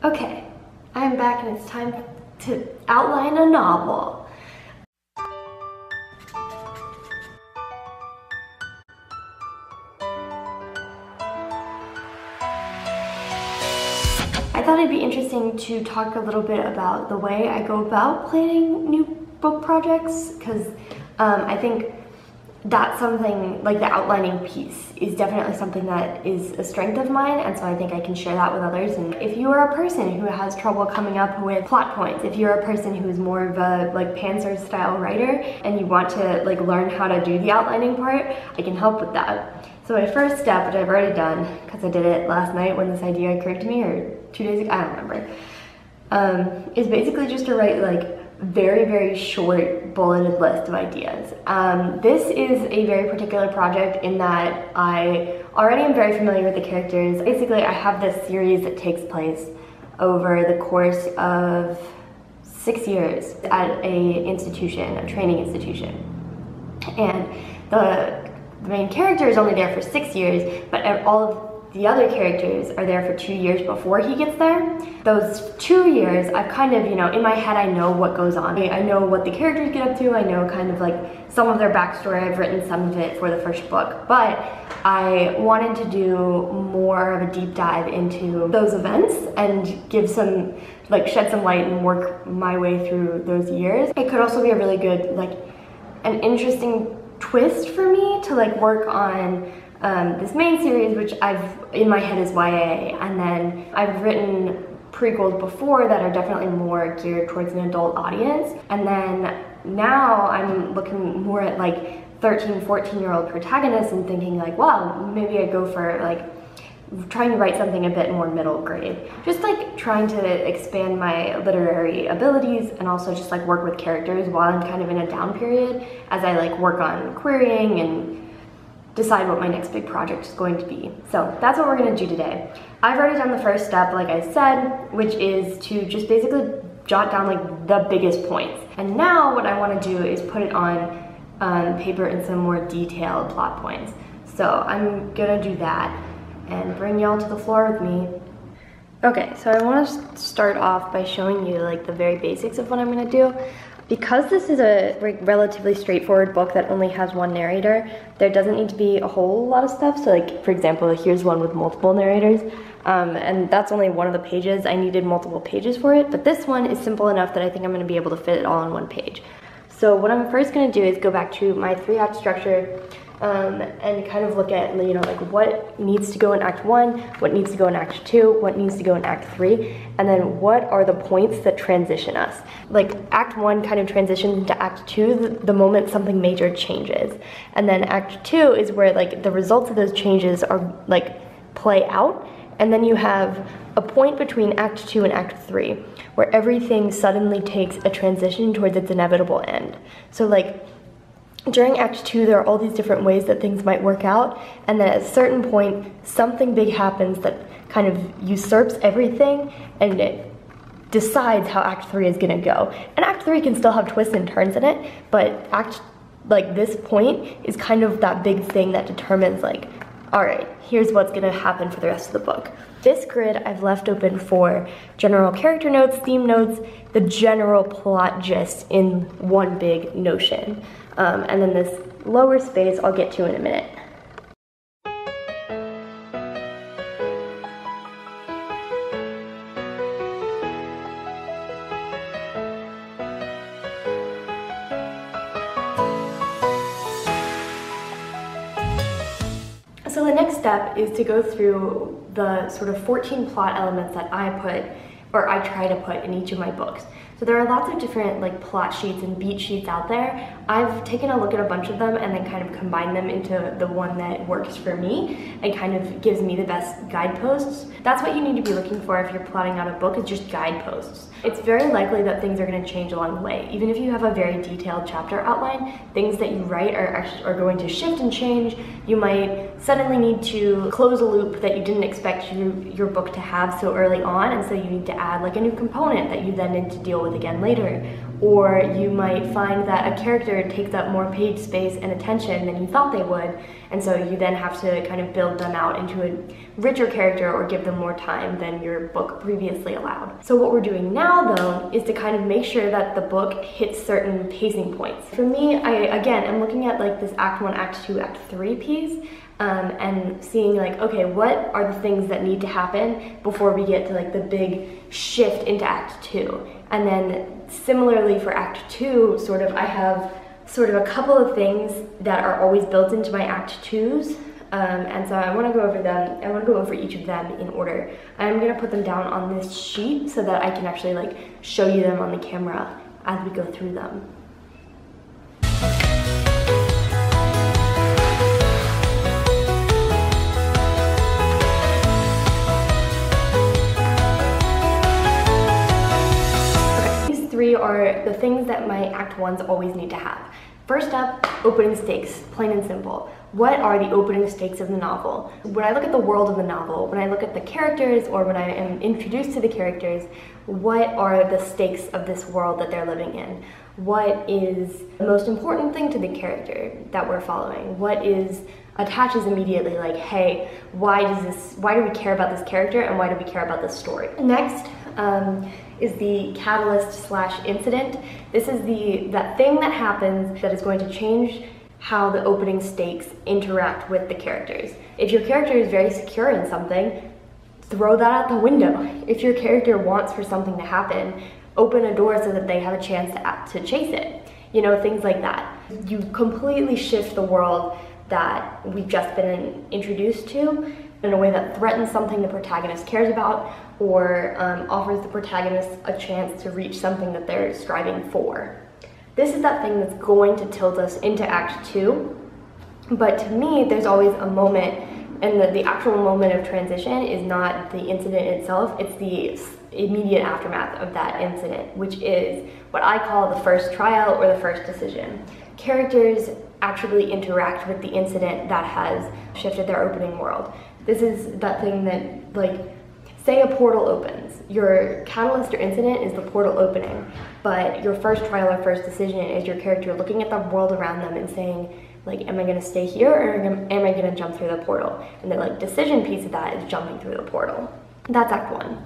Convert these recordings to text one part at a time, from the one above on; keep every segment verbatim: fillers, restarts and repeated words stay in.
Okay, I'm back and it's time to outline a novel. I thought it'd be interesting to talk a little bit about the way I go about planning new book projects, because um, I think that's something, like the outlining piece is definitely something that is a strength of mine, and so I think I can share that with others. And if you are a person who has trouble coming up with plot points, if you're a person who is more of a like pantser style writer and you want to like learn how to do the outlining part, I can help with that. So my first step, which I've already done because I did it last night when this idea occurred to me, or two days ago, I don't remember, um, is basically just to write like very, very short bulleted list of ideas. Um, this is a very particular project in that I already am very familiar with the characters. Basically, I have this series that takes place over the course of six years at a institution, a training institution. And the, the main character is only there for six years, but all of the other characters are there for two years before he gets there. Those two years, I've kind of, you know, in my head I know what goes on. I know what the characters get up to, I know kind of like some of their backstory, I've written some of it for the first book, but I wanted to do more of a deep dive into those events and give some, like shed some light and work my way through those years. It could also be a really good, like, an interesting twist for me to like work on Um, this main series, which I've in my head is Y A, and then I've written prequels before that are definitely more geared towards an adult audience, and then now I'm looking more at like thirteen, fourteen year old protagonists and thinking like, wow, maybe I go for like trying to write something a bit more middle grade, just like trying to expand my literary abilities and also just like work with characters while I'm kind of in a down period as I like work on querying and decide what my next big project is going to be. So that's what we're gonna do today. I've already done the first step, like I said, which is to just basically jot down like the biggest points. And now what I wanna do is put it on um, paper in some more detailed plot points. So I'm gonna do that and bring y'all to the floor with me. Okay, so I wanna start off by showing you like the very basics of what I'm gonna do. Because this is a relatively straightforward book that only has one narrator, there doesn't need to be a whole lot of stuff. So like, for example, here's one with multiple narrators, um, and that's only one of the pages. I needed multiple pages for it, but this one is simple enough that I think I'm gonna be able to fit it all on one page. So what I'm first gonna do is go back to my three act structure um, and kind of look at, you know, like what needs to go in act one, what needs to go in act two, what needs to go in act three, and then what are the points that transition us. Like act one kind of transitions into act two the, the moment something major changes. And then act two is where like the results of those changes are like play out. And then you have a point between act two and act three where everything suddenly takes a transition towards its inevitable end. So like during act two, there are all these different ways that things might work out, and then at a certain point, something big happens that kind of usurps everything, and it decides how act three is gonna go. And act three can still have twists and turns in it, but act, like this point is kind of that big thing that determines like, all right, here's what's gonna happen for the rest of the book. This grid I've left open for general character notes, theme notes, the general plot gist in one big notion. Um, and then this lower space I'll get to in a minute. So the next step is to go through the sort of fourteen plot elements that I put, or I try to put in each of my books. So there are lots of different like plot sheets and beat sheets out there. I've taken a look at a bunch of them and then kind of combined them into the one that works for me and kind of gives me the best guideposts. That's what you need to be looking for if you're plotting out a book, is just guideposts. It's very likely that things are going to change along the way. Even if you have a very detailed chapter outline, things that you write are actually are going to shift and change. You might suddenly need to close a loop that you didn't expect you, your book to have so early on, and so you need to add like a new component that you then need to deal with again later. or you might find that a character takes up more page space and attention than you thought they would, and so you then have to kind of build them out into a richer character or give them more time than your book previously allowed. So what we're doing now, though, is to kind of make sure that the book hits certain pacing points. For me, I again, I'm looking at like this Act One, Act Two, Act Three piece, um, and seeing like, okay, what are the things that need to happen before we get to like the big shift into Act Two? And then similarly for Act Two, sort of, I have sort of a couple of things that are always built into my Act Twos, um, and so I want to go over them. I want to go over each of them in order. I'm going to put them down on this sheet so that I can actually like show you them on the camera as we go through them. Three are the things that my Act Ones always need to have. First up, opening stakes, plain and simple. What are the opening stakes of the novel? When I look at the world of the novel, when I look at the characters, or when I am introduced to the characters, what are the stakes of this world that they're living in? What is the most important thing to the character that we're following? What is attaches immediately, like, hey, why does this, why do we care about this character and why do we care about this story? Next, um, is the catalyst slash incident. This is the that thing that happens that is going to change how the opening stakes interact with the characters. If your character is very secure in something, throw that out the window. If your character wants for something to happen, open a door so that they have a chance to, to chase it. You know, things like that. You completely shift the world that we've just been introduced to in a way that threatens something the protagonist cares about, or um, offers the protagonist a chance to reach something that they're striving for. This is that thing that's going to tilt us into Act Two, but to me, there's always a moment, and the, the actual moment of transition is not the incident itself, it's the immediate aftermath of that incident, which is what I call the first trial or the first decision. Characters actually interact with the incident that has shifted their opening world. This is that thing that, like, say a portal opens. Your catalyst or incident is the portal opening, but your first trial or first decision is your character looking at the world around them and saying, like, am I gonna stay here or am I gonna jump through the portal? And the like decision piece of that is jumping through the portal. That's Act One.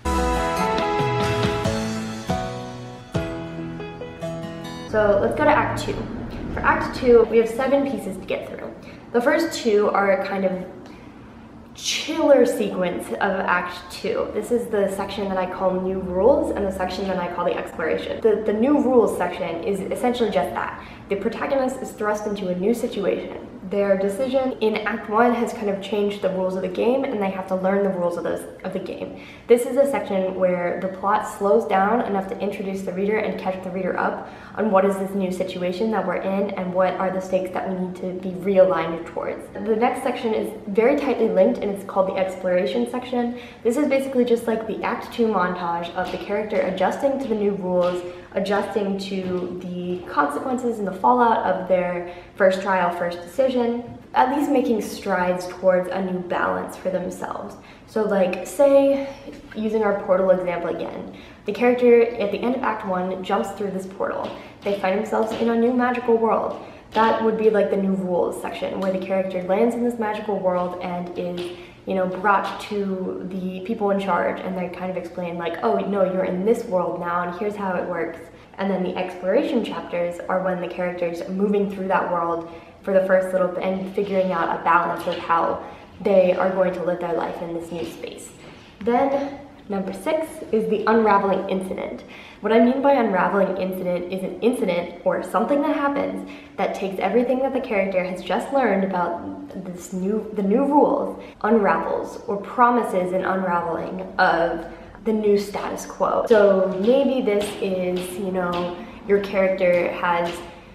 So let's go to Act Two. For Act Two, we have seven pieces to get through. The first two are kind of chiller sequence of Act Two. This is the section that I call New Rules and the section that I call the Exploration. The, the New Rules section is essentially just that. The protagonist is thrust into a new situation. Their decision in Act One has kind of changed the rules of the game, and they have to learn the rules of, those, of the game. This is a section where the plot slows down enough to introduce the reader and catch the reader up on what is this new situation that we're in and what are the stakes that we need to be realigned towards. The next section is very tightly linked, and it's called the Exploration section. This is basically just like the Act Two montage of the character adjusting to the new rules, adjusting to the consequences and the fallout of their first trial, first decision, at least making strides towards a new balance for themselves. So like, say, using our portal example again, the character at the end of Act One jumps through this portal. They find themselves in a new magical world. That would be like the New Rules section, where the character lands in this magical world and is, you know, brought to the people in charge, and they kind of explain like, oh no, you're in this world now and here's how it works. And then the exploration chapters are when the characters are moving through that world for the first little bit and figuring out a balance of how they are going to live their life in this new space. Then number six is the unraveling incident. What I mean by unraveling incident is an incident or something that happens that takes everything that the character has just learned about this new, the new rules, unravels or promises an unraveling of the new status quo. So maybe this is, you know, your character has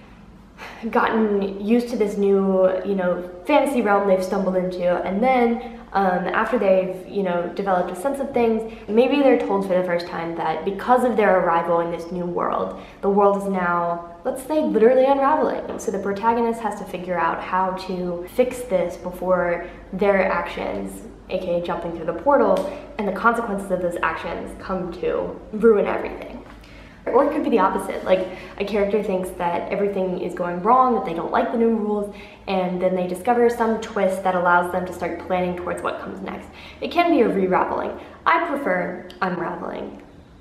gotten used to this new, you know, fantasy realm they've stumbled into, and then um, after they've, you know, developed a sense of things, maybe they're told for the first time that because of their arrival in this new world, the world is now, let's say, literally unraveling. So the protagonist has to figure out how to fix this before their actions, aka jumping through the portal, and the consequences of those actions come to ruin everything. Or it could be the opposite, like a character thinks that everything is going wrong, that they don't like the new rules, and then they discover some twist that allows them to start planning towards what comes next. It can be a re-raveling. I prefer unraveling.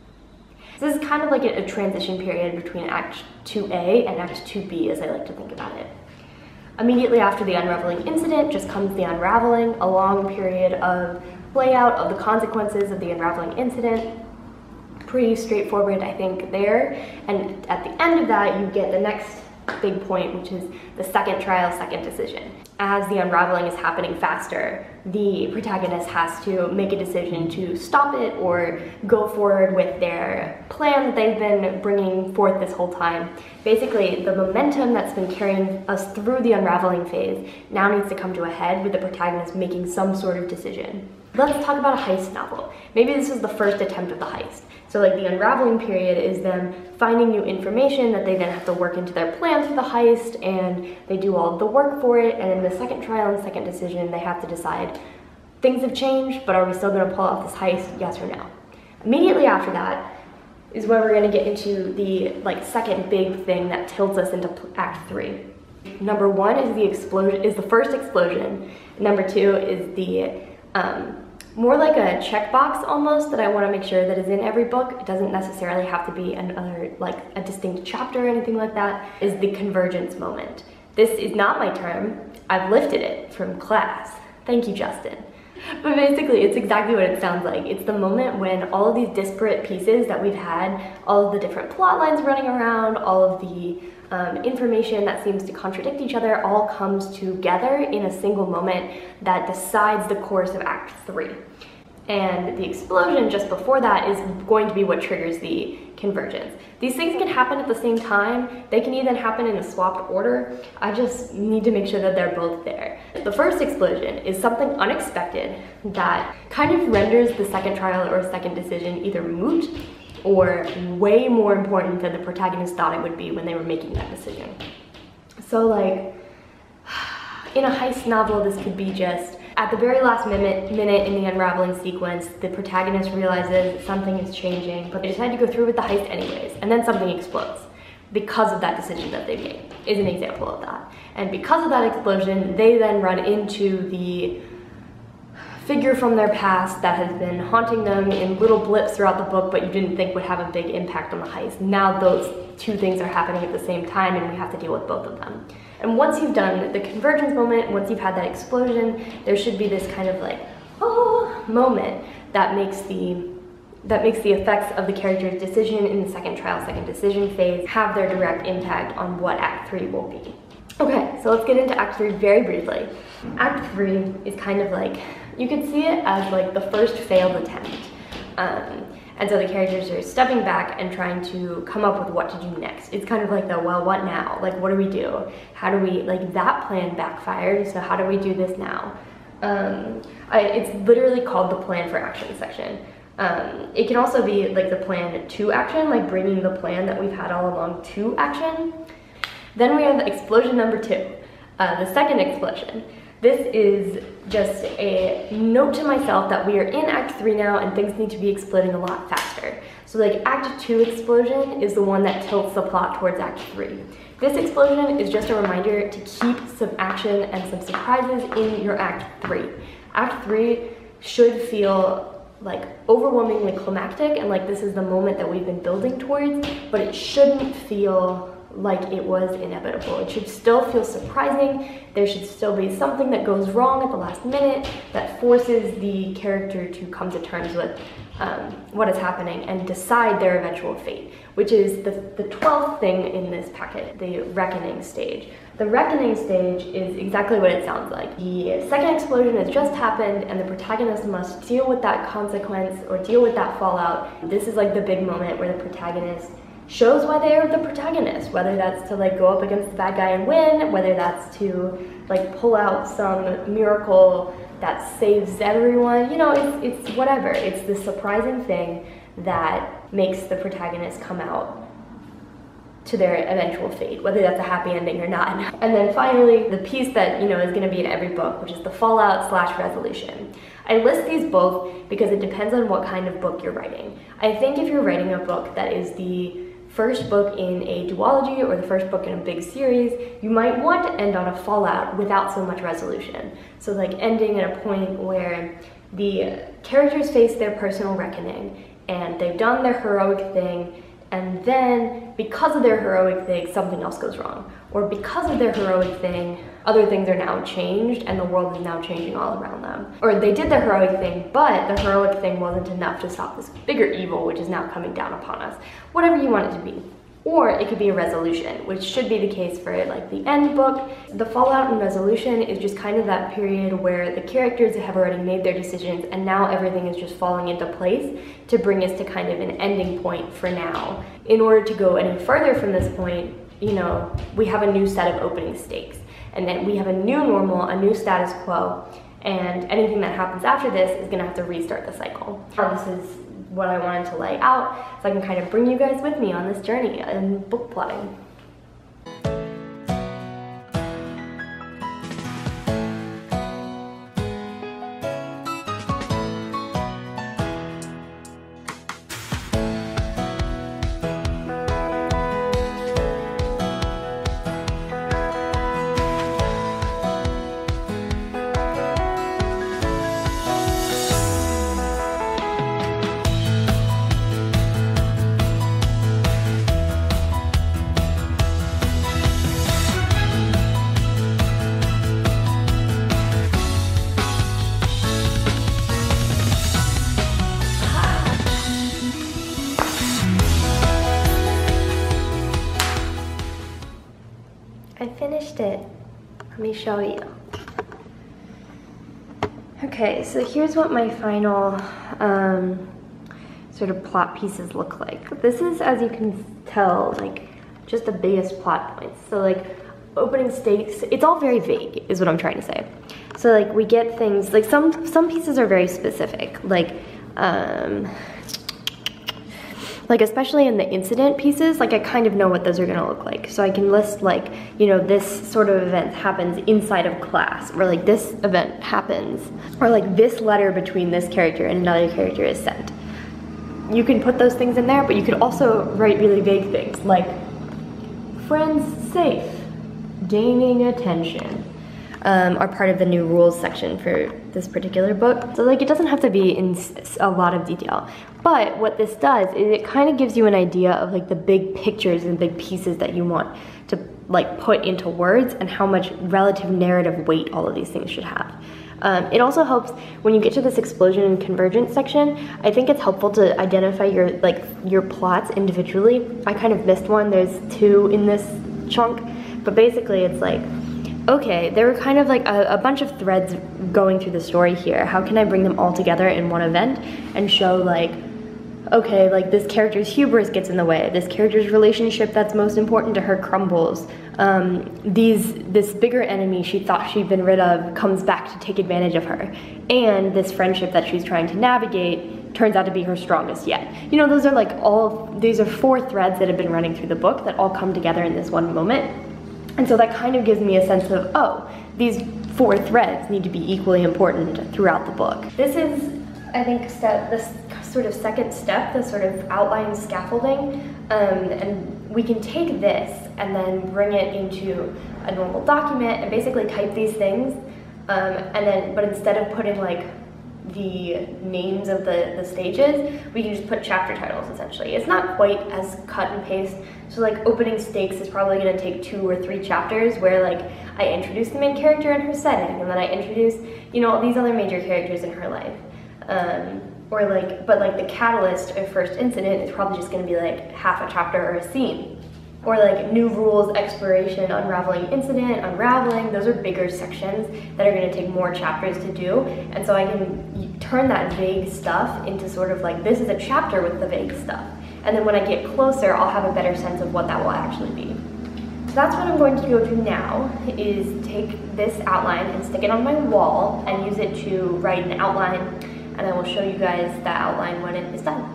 So this is kind of like a, a transition period between Act two A and Act two B, as I like to think about it. Immediately after the unraveling incident just comes the unraveling, a long period of layout of the consequences of the unraveling incident. Pretty straightforward, I think, there. And at the end of that, you get the next big point, which is the second trial, second decision. As the unraveling is happening faster, the protagonist has to make a decision to stop it or go forward with their plan that they've been bringing forth this whole time. Basically, the momentum that's been carrying us through the unraveling phase now needs to come to a head with the protagonist making some sort of decision. Let's talk about a heist novel. Maybe this is the first attempt of the heist. So like the unraveling period is them finding new information that they then have to work into their plan for the heist, and they do all of the work for it, and in the second trial and second decision they have to decide things have changed, but are we still going to pull off this heist, yes or no? Immediately after that is where we're going to get into the like second big thing that tilts us into Act three. Number one is the explosion, is the first explosion. Number two is the um, more like a checkbox almost that I want to make sure that is in every book. It doesn't necessarily have to be another, like a distinct chapter or anything like that, is the convergence moment. This is not my term. I've lifted it from class. Thank you, Justin. But basically, it's exactly what it sounds like. It's the moment when all of these disparate pieces that we've had, all of the different plot lines running around, all of the um, information that seems to contradict each other, all comes together in a single moment that decides the course of Act three. And the explosion just before that is going to be what triggers the convergence. These things can happen at the same time. They can even happen in a swapped order. I just need to make sure that they're both there. The first explosion is something unexpected that kind of renders the second trial or second decision either moot or way more important than the protagonist thought it would be when they were making that decision. So like, in a heist novel, this could be just, at the very last minute, minute in the unraveling sequence, the protagonist realizes that something is changing, but they decide to go through with the heist anyways, and then something explodes because of that decision that they made, is an example of that. And because of that explosion, they then run into the figure from their past that has been haunting them in little blips throughout the book, but you didn't think would have a big impact on the heist. Now those two things are happening at the same time, and we have to deal with both of them. And once you've done the convergence moment, once you've had that explosion, there should be this kind of like, oh, moment that makes the that makes the effects of the character's decision in the second trial, second decision phase have their direct impact on what Act three will be. Okay, so let's get into Act three very briefly. Act three is kind of like, you could see it as like the first failed attempt. Um, and so the characters are stepping back and trying to come up with what to do next. It's kind of like the, well, what now? Like, what do we do? How do we, like, that plan backfired, so how do we do this now? Um, I, it's literally called the plan for action section. Um, it can also be like the plan to action, like bringing the plan that we've had all along to action. Then we have explosion number two, uh, the second explosion. This is just a note to myself that we are in Act three now and things need to be exploding a lot faster. So like Act two explosion is the one that tilts the plot towards Act three. This explosion is just a reminder to keep some action and some surprises in your Act three. Act three should feel like overwhelmingly climactic and like this is the moment that we've been building towards, but it shouldn't feel like it was inevitable. It should still feel surprising. There should still be something that goes wrong at the last minute that forces the character to come to terms with um, what is happening and decide their eventual fate, which is the, the twelfth thing in this packet, the reckoning stage. The reckoning stage is exactly what it sounds like. The second explosion has just happened and the protagonist must deal with that consequence or deal with that fallout. This is like the big moment where the protagonist shows why they are the protagonist, whether that's to like go up against the bad guy and win, whether that's to like pull out some miracle that saves everyone, you know, it's, it's whatever. It's the surprising thing that makes the protagonist come out to their eventual fate, whether that's a happy ending or not. And then finally, the piece that, you know, is gonna be in every book, which is the fallout slash resolution. I list these both because it depends on what kind of book you're writing. I think if you're writing a book that is the first book in a duology or the first book in a big series, you might want to end on a fallout without so much resolution. So like ending at a point where the characters face their personal reckoning and they've done their heroic thing, and then because of their heroic thing, something else goes wrong. Or because of their heroic thing, other things are now changed and the world is now changing all around them. Or they did their heroic thing, but the heroic thing wasn't enough to stop this bigger evil which is now coming down upon us. Whatever you want it to be. Or it could be a resolution, which should be the case for like the end book. The fallout and resolution is just kind of that period where the characters have already made their decisions and now everything is just falling into place to bring us to kind of an ending point for now. In order to go any further from this point, you know, we have a new set of opening stakes. And then we have a new normal, a new status quo, and anything that happens after this is gonna have to restart the cycle. This is what I wanted to lay out so I can kind of bring you guys with me on this journey in book plotting. I finished it. Let me show you. Okay, so here's what my final um, sort of plot pieces look like. This is, as you can tell, like just the biggest plot points. So like opening stakes, it's all very vague is what I'm trying to say. So like we get things, like some, some pieces are very specific, like um, like especially in the incident pieces, like I kind of know what those are gonna look like. So I can list like, you know, this sort of event happens inside of class, or like this event happens, or like this letter between this character and another character is sent. You can put those things in there, but you could also write really vague things like friends safe, gaining attention. Um, are part of the new rules section for this particular book. So like it doesn't have to be in a lot of detail, but what this does is it kind of gives you an idea of like the big pictures and big pieces that you want to like put into words and how much relative narrative weight all of these things should have. Um, it also helps when you get to this explosion and convergence section. I think it's helpful to identify your like your plots individually. I kind of missed one. There's two in this chunk, but basically it's like, okay, there were kind of like a, a bunch of threads going through the story here. How can I bring them all together in one event and show like, okay, like this character's hubris gets in the way, this character's relationship that's most important to her crumbles, um, these this bigger enemy she thought she'd been rid of comes back to take advantage of her, and this friendship that she's trying to navigate turns out to be her strongest yet. You know, those are like all, these are four threads that have been running through the book that all come together in this one moment. And so that kind of gives me a sense of, oh, these four threads need to be equally important throughout the book. This is, I think, step, this sort of second step, the sort of outline scaffolding, um, and we can take this and then bring it into a normal document and basically type these things, um, and then, but instead of putting like the names of the, the stages, we can just put chapter titles essentially. It's not quite as cut and paste. So like opening stakes is probably gonna take two or three chapters where like I introduce the main character and her setting, and then I introduce, you know, all these other major characters in her life. Um, or like, but like the catalyst of first incident is probably just gonna be like half a chapter or a scene. Or like new rules, exploration, unraveling incident, unraveling, those are bigger sections that are gonna take more chapters to do. And so I can turn that vague stuff into sort of like, this is a chapter with the vague stuff. And then when I get closer, I'll have a better sense of what that will actually be. So that's what I'm going to go do now, is take this outline and stick it on my wall and use it to write an outline, and I will show you guys that outline when it is done.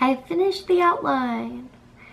I finished the outline.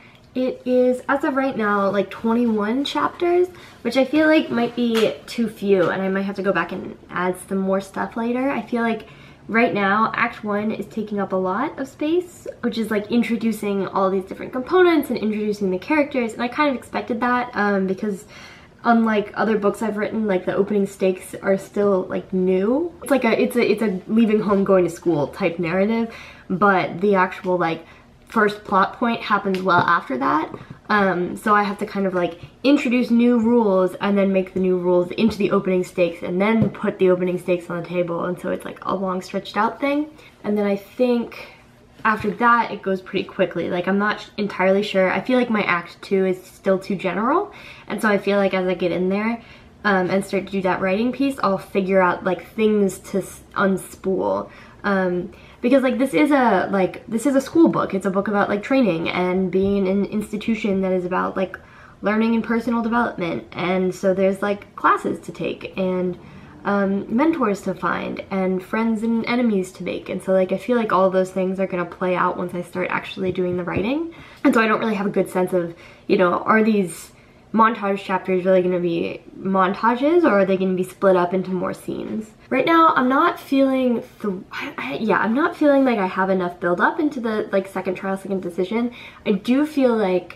It is, as of right now, like twenty-one chapters, which I feel like might be too few, and I might have to go back and add some more stuff later. I feel like right now, Act one is taking up a lot of space, which is like introducing all these different components and introducing the characters, and I kind of expected that um, because unlike other books I've written, like the opening stakes are still like new. It's like a, it's a, it's a leaving home going to school type narrative, but the actual like first plot point happens well after that. Um, so I have to kind of like introduce new rules and then make the new rules into the opening stakes and then put the opening stakes on the table, and so it's like a long stretched out thing. And then I think after that it goes pretty quickly. Like I'm not entirely sure. I feel like my act two is still too general, and so I feel like as I get in there um, and start to do that writing piece, I'll figure out like things to unspool. Um, because like this is a like this is a school book. It's a book about like training and being in an institution that is about like learning and personal development, and so there's like classes to take and um, mentors to find and friends and enemies to make, and so like I feel like all those things are gonna play out once I start actually doing the writing, and so I don't really have a good sense of, you know, are these montage chapters really going to be montages, or are they going to be split up into more scenes? Right now, I'm not feeling, th I, yeah, I'm not feeling like I have enough build up into the like second trial, second decision. I do feel like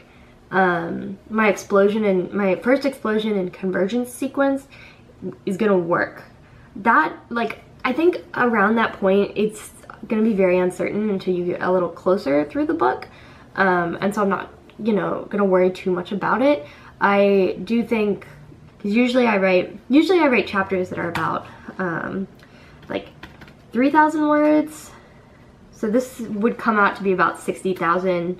um, my explosion and my first explosion and convergence sequence is going to work. That, like, I think around that point, it's going to be very uncertain until you get a little closer through the book. Um, and so I'm not, you know, going to worry too much about it. I do think, because usually I write, usually I write chapters that are about um, like three thousand words. So this would come out to be about sixty thousand,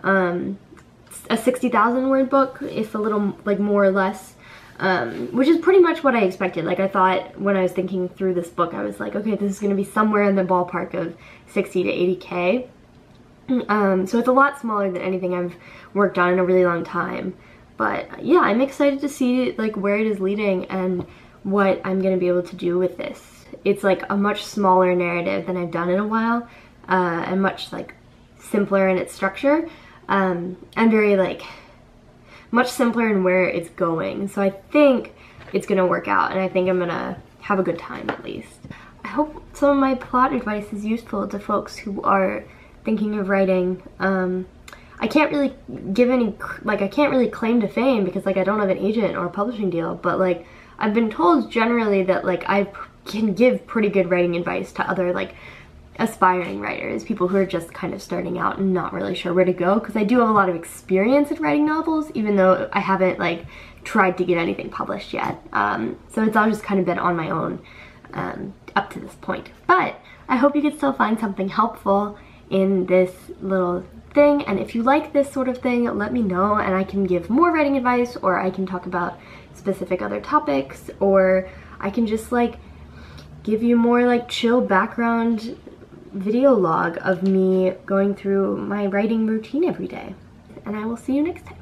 um, a sixty thousand word book, if a little like more or less, um, which is pretty much what I expected. Like I thought when I was thinking through this book, I was like, okay, this is going to be somewhere in the ballpark of sixty to eighty K. Um, so it's a lot smaller than anything I've worked on in a really long time. But yeah, I'm excited to see like where it is leading and what I'm gonna be able to do with this. It's like a much smaller narrative than I've done in a while, uh, and much like simpler in its structure, um, and very like much simpler in where it's going. So I think it's gonna work out, and I think I'm gonna have a good time at least. I hope some of my plot advice is useful to folks who are thinking of writing. Um, I can't really give any, like I can't really claim to fame because like I don't have an agent or a publishing deal, but like I've been told generally that like I can give pretty good writing advice to other like aspiring writers, people who are just kind of starting out and not really sure where to go, because I do have a lot of experience in writing novels, even though I haven't like tried to get anything published yet. Um, so it's all just kind of been on my own um, up to this point. But I hope you can still find something helpful in this little thing, and if you like this sort of thing, let me know and I can give more writing advice, or I can talk about specific other topics, or I can just like give you more like chill background video log of me going through my writing routine every day. And I will see you next time.